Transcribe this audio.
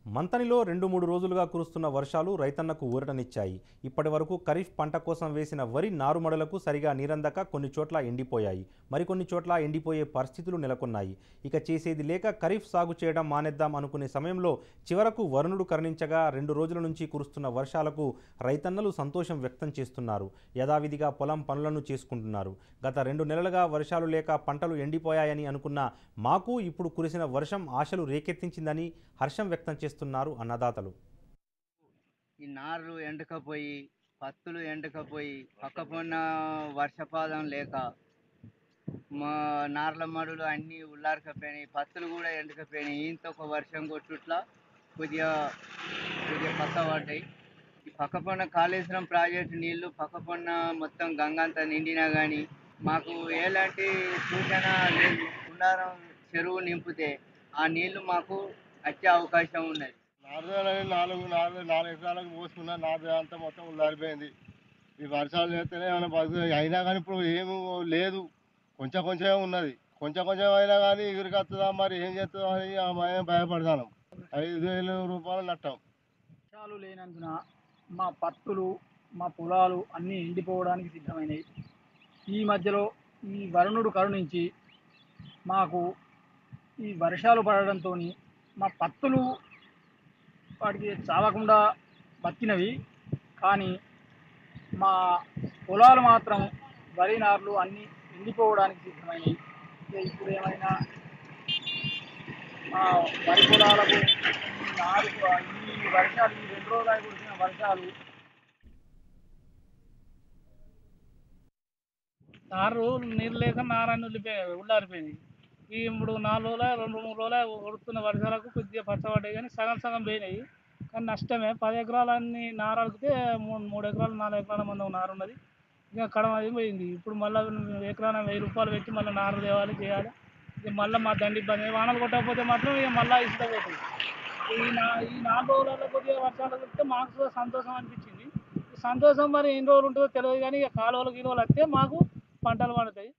మంతనిలో 2-3 రోజులుగా కురుస్తున్న వర్షాలు రైతన్నకు ఊరటనిచ్చాయి. ఇప్పటి వరకు ఖరీఫ్ పంట కోసం వేసిన వరి నారుమడులకు సరిగా నీరందక కొన్ని చోట్ల ఎండిపోయాయి. మరికొన్ని చోట్ల ఎండిపోయే పరిస్థితులు నెలకొన్నాయి. ఇక చేసేది లేక ఖరీఫ్ సాగు చేయడం మానేద్దాం అనుకునే సమయంలో చివరకు వరుణుడు కరుణించగా 2 రోజుల నుంచి కురుస్తున్న వర్షాలకు రైతన్నలు సంతోషం వ్యక్తం చేస్తున్నారు. యథావిధిగా పొలం పనులను చేసుకుంటున్నారు. గత 2 నెలలుగా వర్షాలు లేక పంటలు ఎండిపోయాయని అనుకున్న మాకు ఇప్పుడు కురిసిన వర్షం ఆశలు రేకెత్తించిందని హర్షం వ్యక్తం చేస్తున్నారు అన్నదాతలు. ఈ నార్లు ఎండకపోయి పత్తులు ఎండకపోయి పక్కపొన్న వర్షపాతం లేక మా నార్ల మడులు అన్నీ ఉల్లారకపోయినాయి, పత్తులు కూడా ఎండకపోయినాయి. ఇంత ఒక వర్షం కొట్టుట్లా కొద్దిగా కొద్దిగా పక్క పడ్డాయి. ఈ పక్కపొన్న కాళేశ్వరం ప్రాజెక్టు నీళ్లు పక్కపొన్న మొత్తం గంగంతా నిండినా కానీ మాకు ఎలాంటి సూచన లేదు. కుండారం చెరువు నింపితే ఆ నీళ్లు మాకు వచ్చే అవకాశం ఉన్నది. నాలుగు ఎకరాలకు పోసుకున్న నాలుగు అంతా మొత్తం ఉల్లారిపోయింది. ఈ వర్షాలు చేస్తేనే ఏమైనా బతుకు అయినా కానీ ఇప్పుడు ఏమి లేదు, కొంచెం కొంచెమే ఉన్నది. కొంచెం కొంచెం అయినా కానీ ఎగురికి వస్తుందా మరి ఏం చేస్తుందో అని మేము భయపడతాను. 5,000 రూపాయలు నట్టం. వర్షాలు లేనందున మా పత్తులు మా పొలాలు అన్నీ ఎండిపోవడానికి సిద్ధమైనవి. ఈ మధ్యలో ఈ వరుణుడు కరుణించి మాకు ఈ వర్షాలు పడడంతో మా పత్తులు వాటికి చావకుండా బతికినవి. కానీ మా పొలాలు మాత్రం వరి నార్లు అన్నీ ఎండిపోవడానికి సిద్ధమైనవి. ఇప్పుడు ఏమైనా మా వరి పొలాలకు ఈ నారు ఈ వర్షాలు ఈ 2 రోజులు కురిసిన వర్షాలు నారు నీరు లేక నారన్నీ ఉల్లారిపోయింది. ఈ ఇప్పుడు 4 రోజుల 2-3 రోజుల కొడుతున్న వర్షాలకు కొద్దిగా పచ్చబడ్డాయి, కానీ సగం సగం పోయినాయి. కానీ నష్టమే. 10 ఎకరాలన్నీ నారు అడిగితే 3 ఎకరాలు 4 ఎకరాల మంది నారు ఉన్నది. ఇంకా కడం అది పోయింది. ఇప్పుడు మళ్ళీ ఎకరాన 1000 రూపాయలు పెట్టి మళ్ళీ నారు తేవాలి చేయాలి. ఇక మళ్ళీ మా దండి ఇబ్బంది. వానలు కొట్టకపోతే మాత్రం ఇక మళ్ళీ ఇష్టపోతుంది. ఈ 4 రోజులలో కొద్దిగా వర్షాలు వస్తే మాకు సంతోషం అనిపించింది. సంతోషం మరి ఎన్ని రోజులు ఉంటుందో తెలియదు, కానీ ఇక కాలువలు గీలువలు వస్తే మాకు పంటలు పండుతాయి.